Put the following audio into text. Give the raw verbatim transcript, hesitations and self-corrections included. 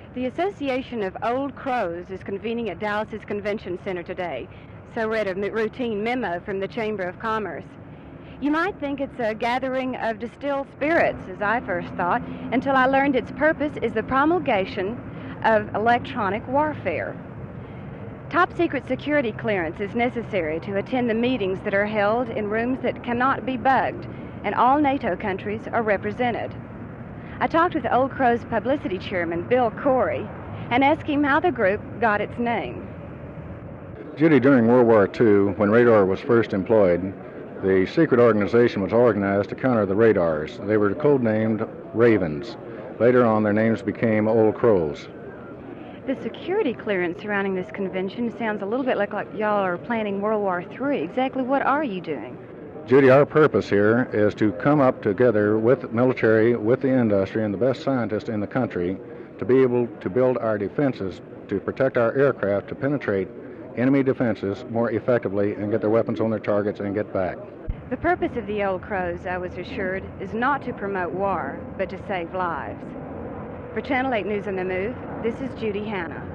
The Association of Old Crows is convening at Dallas's Convention Center today, so read a routine memo from the Chamber of Commerce. You might think it's a gathering of distilled spirits, as I first thought, until I learned its purpose is the promulgation of electronic warfare. Top secret security clearance is necessary to attend the meetings that are held in rooms that cannot be bugged, and all NATO countries are represented. I talked with Old Crow's publicity chairman, Bill Corey, and asked him how the group got its name. Judy, during World War Two, when radar was first employed, the secret organization was organized to counter the radars. They were codenamed Ravens. Later on, their names became Old Crows. The security clearance surrounding this convention sounds a little bit like, like y'all are planning World War Three. Exactly what are you doing? Judy, our purpose here is to come up together with military, with the industry, and the best scientists in the country to be able to build our defenses, to protect our aircraft, to penetrate enemy defenses more effectively and get their weapons on their targets and get back. The purpose of the Old Crows, I was assured, is not to promote war, but to save lives. For Channel eight News on the Move, this is Judy Hanna.